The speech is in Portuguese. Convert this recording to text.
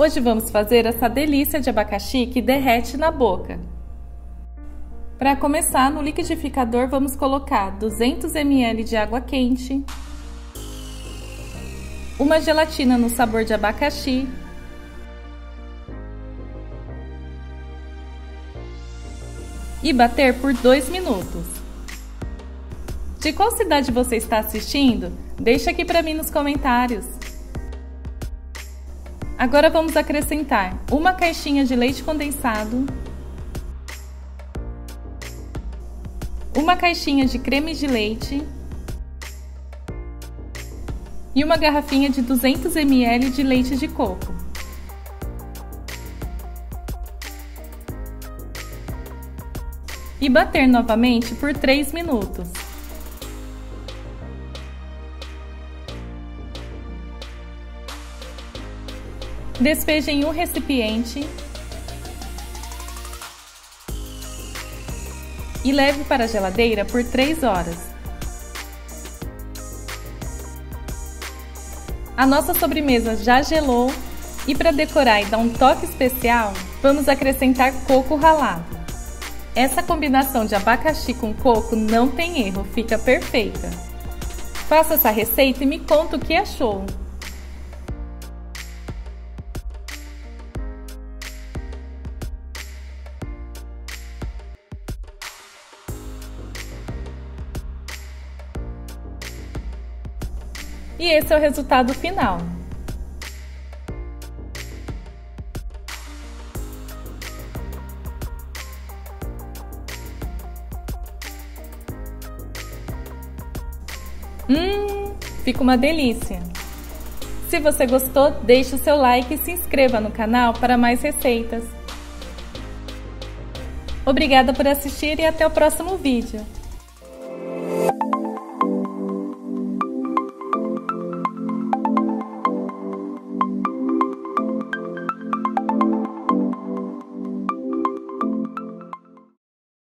Hoje vamos fazer essa delícia de abacaxi que derrete na boca. Para começar, no liquidificador vamos colocar 200 ml de água quente, uma gelatina no sabor de abacaxi, e bater por 2 minutos. De qual cidade você está assistindo? Deixa aqui para mim nos comentários. Agora vamos acrescentar uma caixinha de leite condensado, uma caixinha de creme de leite e uma garrafinha de 200 ml de leite de coco. E bater novamente por 3 minutos. Despeje em um recipiente e leve para a geladeira por 3 horas. A nossa sobremesa já gelou e para decorar e dar um toque especial, vamos acrescentar coco ralado. Essa combinação de abacaxi com coco não tem erro, fica perfeita. Faça essa receita e me conta o que achou. E esse é o resultado final. Fica uma delícia! Se você gostou, deixe o seu like e se inscreva no canal para mais receitas. Obrigada por assistir e até o próximo vídeo.